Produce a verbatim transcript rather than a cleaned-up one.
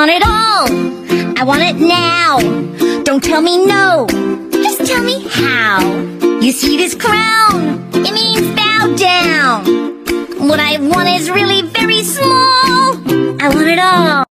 want it all. I want it now. Don't tell me no, just tell me how. You see this crown? It means bow down. What I want is really very small. I want it all.